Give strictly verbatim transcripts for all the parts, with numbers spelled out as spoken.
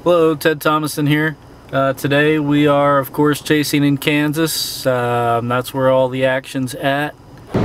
Hello, Ted Thomason here. Uh, today we are, of course, chasing in Kansas. Um, that's where all the action's at.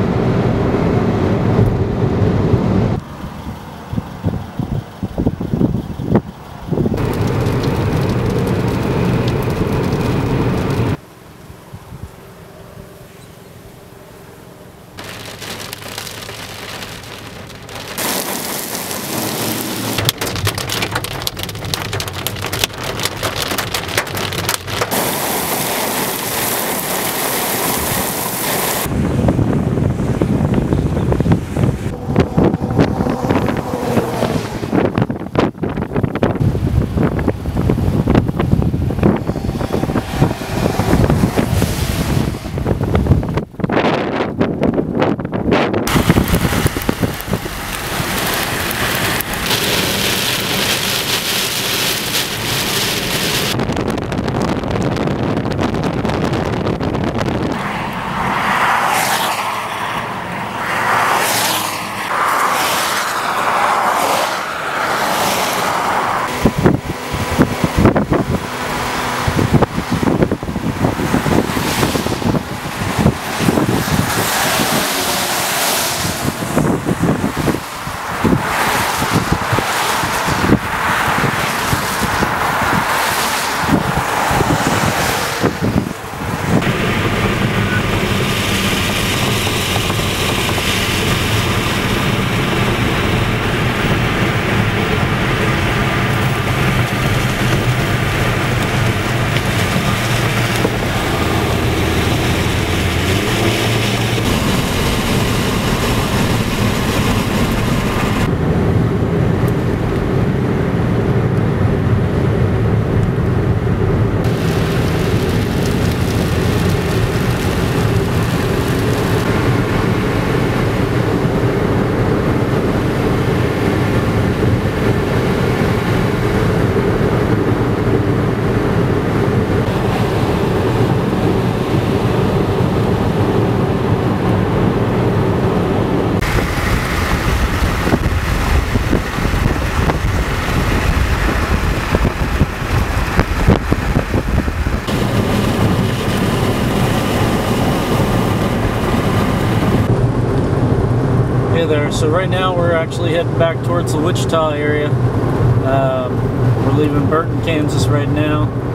There. So right now we're actually heading back towards the Wichita area. Um, we're leaving Burton, Kansas right now.